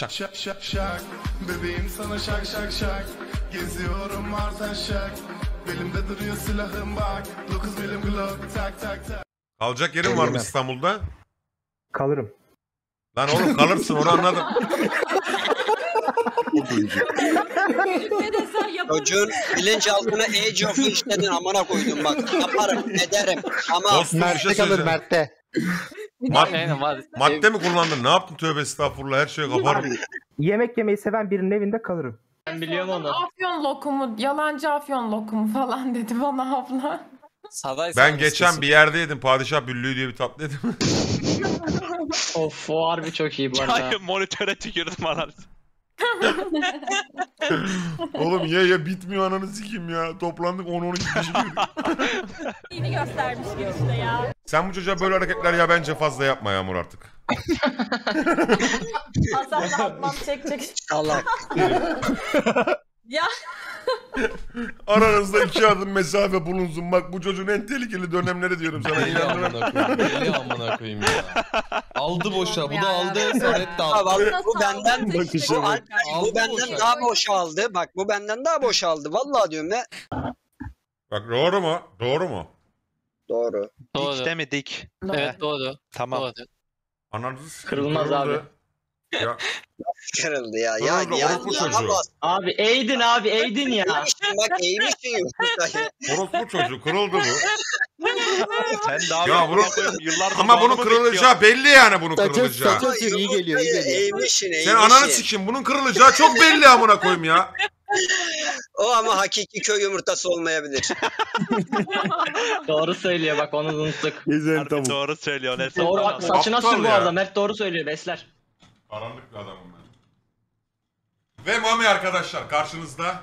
şak. Şak şak şak. Bebeğim sana şak şak şak. Geziyorum artan şak. Belimde duruyor silahım bak. 9 milim Glock tak tak tak. Kalacak yerin var mı İstanbul'da? Kalırım. Lan oğlum kalırsın onu anladım. Çocuğun bilinçaltına age of işledin amına koydum bak. Yaparım ederim ama Dostum bir şey söyleyeceğim. Madde mi kullandın? Ne yaptın tövbe estağfurullah her şeyi kaparım. Yemek yemeyi seven birinin evinde kalırım. Ben biliyorum onu. Afyon lokumu, yalancı afyon lokumu falan dedi bana abla. Ben geçen bir yerde yedim. Padişah büllüğü diye bir tatlı yedim. Of o harbi çok iyi bu arada. Hayır monitöre tükürdüm anasını. Oğlum ye bitmiyor ananı sikeyim ya. Toplandık 10-12 kişi. İyi göstermiş işte ya. Sen bu çocuğa böyle hareketler ya bence fazla yapma Yağmur artık. Azapla atmam çek. salak. Ya. Aranızda 2 adım mesafe bulunsun. Bak bu çocuğun en tehlikeli dönemleri diyorum sana. Deli amına koyayım ya. Aldı boşa. Bu da aldı. Samet de aldı. Bak, bu benden bu benden daha boş aldı. Bak bu benden daha boş aldı. Vallahi diyorum ya. Bak doğru mu? Doğru mu? Doğru. Dik değil mi dik? Evet doğru. Tamam. Doğru. Ananız Kırılmaz abi. Ya Kırıldı ya. orospu çocuğu. Abi eğdin ya. Bak eğmişsin yumurtayı. Orospu çocuğu kırıldı bu. Sen daha Ya bunu yıllardır ama bunun bağımı kırılacağı belli yani bunun kırılacağı. İyi geliyor. Eğmişsin. Sen ananı sikeyim bunun kırılacağı çok belli amına koyayım ya. O ama hakiki köy yumurtası olmayabilir. Doğru söylüyor bak onu unuttuk. Harbi doğru söylüyor. Ne Doğru bak saçına Aptal sür bu ya. arada. Mert doğru söylüyor besler. Karanlık bir adamım ben. Ve Mami arkadaşlar karşınızda.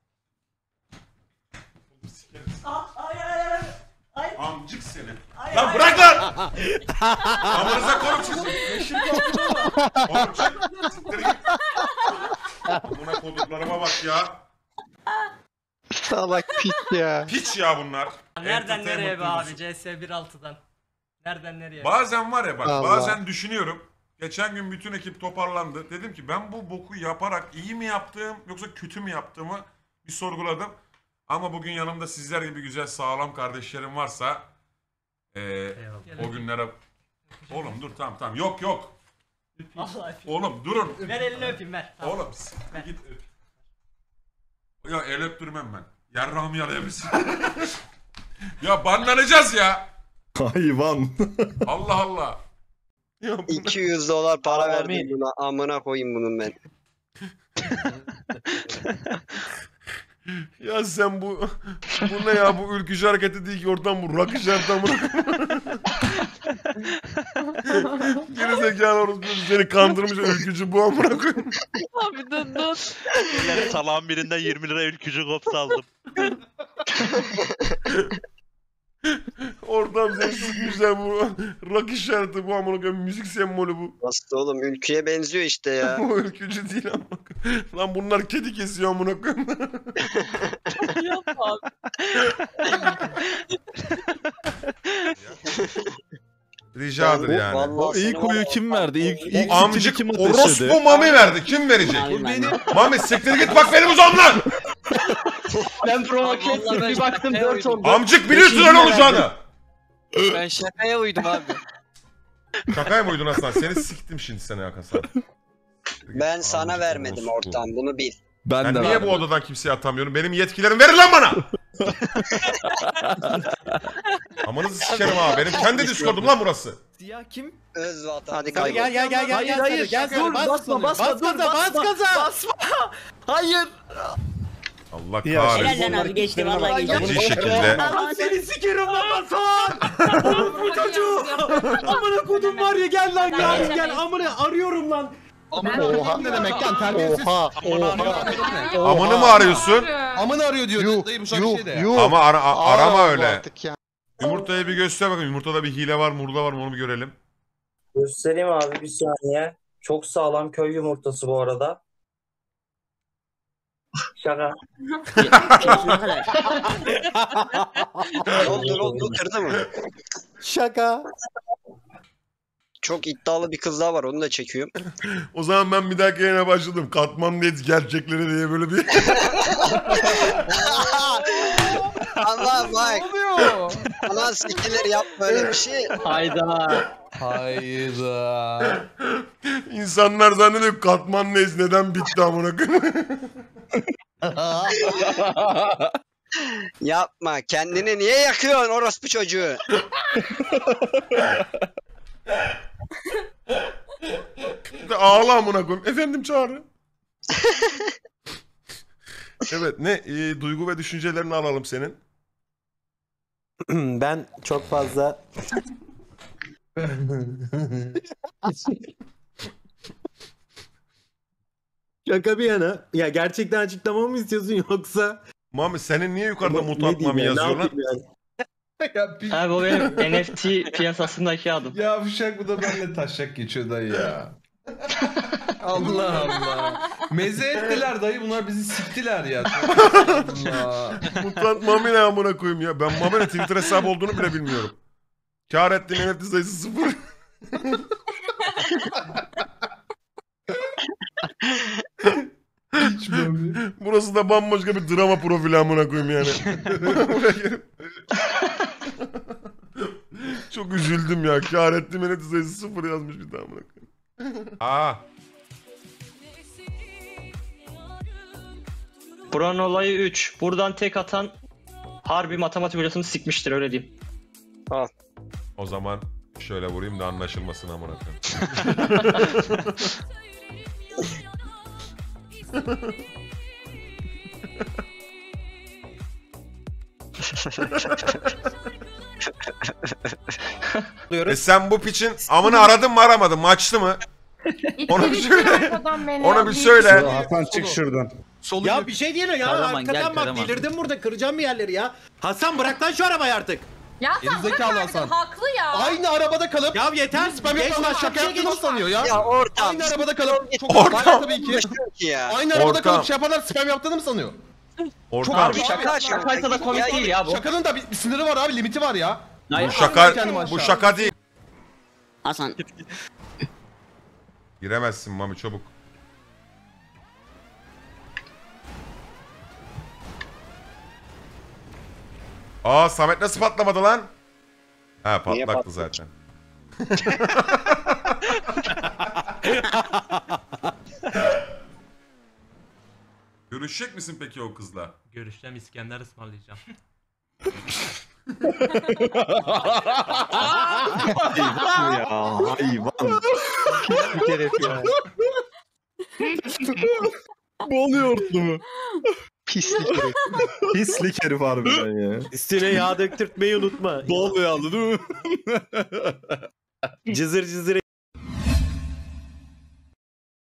Amcık seni. Lan bırak lan! Amınıza konup çıksın. Oğlum çık. Siktir git. Amına koduklarıma bak ya. Salak pis ya. Hiç ya bunlar. Nereden nereye be Entertainment abi CS 1.6'dan. Nereden nereye? Bazen var ya bak Allah. bazen düşünüyorum. Geçen gün bütün ekip toparlandı. Dedim ki ben bu boku yaparak iyi mi yaptım yoksa kötü mü yaptığımı bir sorguladım. Ama bugün yanımda sizler gibi güzel sağlam kardeşlerim varsa o günlere... Oğlum dur tamam yok. Allah Oğlum durun. ver elini öpeyim ver. Tamam. Oğlum git öp. Ya el öptürmem ben. Yarrağımı yalayabilirsin. Ya banlanacağız ya. Hayvan. Allah Allah. Ya bu- 200 dolar para verdim buna. Amına koyayım bunun ben. Ya sen bu ne ya bu ülkücü hareketi değil ki oradan bu rakı şarttan Geri zekalı orospu seni kandırmış ülkücü bu amına koyayım. Abi dur. Salağın birinden 20 lira ülkücü kopsa aldım. Oradan seni sıkmışlar bu rakı şartı bu amına koyayım müzik sembolü bu. Nasıl oğlum ülkeye benziyor işte ya. O ülkücü değil amına koyayım. Lan bunlar kedi kesiyor amına koyayım. Yapma abi. Ricadır yani. Vallahi İlk sana- oyu kim verdi? İlk O amcık kim orospu Mami verdi. Kim verecek? Mami siktir git bak benim uzağımdan. Ben provoke ettim bir baktım 4 oldu. Amcık biliyorsun öyle olacağını. Ben şakaya uydum abi. Şakaya mı uydun aslan? Seni siktim şimdi seni Hakan. Ben sana vermedim ortam bunu bil. Ben niye bu odadan kimseye atamıyorum? Benim yetkilerim verin lan bana! Amanızı sikerim ha. Benim kendi Discord'um lan burası. Siyah kim? Öz vatan. Hadi kaybol. Gel Dur basma bas gaza. Hayır. Allah Ya, kahretsin. Helal abi geçti vallahi geçti. Feci şekilde. Lan seni sikerim lan Batuhan. Bu çocuğu. Amına kodum var ya gel lan gel amına arıyorum lan. Oha. Ne demek lan terbiyesiz. Oha. Amanı mı arıyorsun? Amını arıyor diyor. Dayı bu şarkı şey de ya. Ama arama öyle. Artık ya. Yumurtayı bir göster bakayım. Yumurtada bir hile var mı, murda var mı onu bir görelim. Göstereyim abi bir saniye. Çok sağlam köy yumurtası bu arada. Şaka. Ne oldu kırdı mı? Şaka. Çok iddialı bir kız daha var, onu da çekiyorum. O zaman ben bir dahaki yayına başladım. Katman net gerçekleri diye böyle bir... Allah bak. Ne oluyor? Anan sikilir yapma öyle bir şey. Hayda. Hayda. İnsanlar zannediyor katman neden bitti amına koyayım. Yapma. Kendini niye yakıyorsun orospu çocuğu? Ağla amına koyayım. Efendim Çağrı. Evet ne duygu ve düşüncelerini alalım senin. Ben çok fazla şaka bir yana. Ya gerçekten açıklamamı mı istiyorsun yoksa? Mami senin niye yukarıda Ne mutant diyeyim Mami ya, ne yazıyor lan? yapayım yani? Abi o benim NFT piyasasındaki adım. Ya Fişek bu da benimle taşak geçiyor dayı ya. Allah Allah. Meze ettiler dayı, bunlar bizi siktiler ya. Allah. Mutant Mami ne amına koyayım ya. Ben Mami'nin Twitter hesabı olduğunu bile bilmiyorum. Kâr ettiğin NFT sayısı 0. Hiç Mami. Burası da bambaşka bir drama profili amına koyayım yani. Çok üzüldüm ya. Kâr ettiğim NFT sayısı 0 yazmış bir daha amına koyayım. Aa. Buranın olayı 3. Buradan tek atan harbi matematik hocasını sikmiştir, öyle diyeyim. O zaman şöyle vurayım da anlaşılmasın amına koyayım. Sen bu piçin amını aradın mı aramadın mı, açtı mı? Onu bir söyle. Onu bir söyle. Hasan çık şuradan. Ya bir şey değil o ya. Hakikaten bak delirdim burada, kıracağım bir yerleri ya. Hasan bırak lan şu arabayı artık. Ya sen Gerizekalı bırak Hasan. artık, haklı ya. Aynı arabada kalıp Ya yeter. Geç lan şaka şakaya yaptığını geç. sanıyor ya. Ya ortam. Aynı arabada kalıp çok Ortam. tabii ki. Ki ya. Aynı arabada Ortam. kalıp şey yapanlar spam yaptığını mı sanıyor? Ortam. Harbi şaka Şakaysa da komik değil ya bu. Şakanın da bir sınırı var abi, limiti var ya. Bu şaka, Kendim aşağı. bu şaka değil. Hasan. Giremezsin Mami, çabuk. Aa Samet nasıl patlamadı lan? Ha Niye patlaktı zaten. Görüşecek misin peki o kızla? Görüşeceğim, İskender ısmarlayacağım. Ya hayvan. Bir herif ya. Boğuluyor ortamı. Pislik herif. Pislik herif harbiden ya. Üstüne yağ döktürtmeyi unutma. Bol yağlı değil mi? Cızır cızır